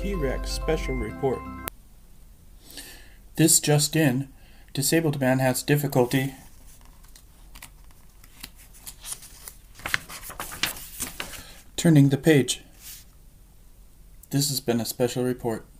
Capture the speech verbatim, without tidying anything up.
T-Rex Special Report. This just in, disabled man has difficulty turning the page. This has been a special report.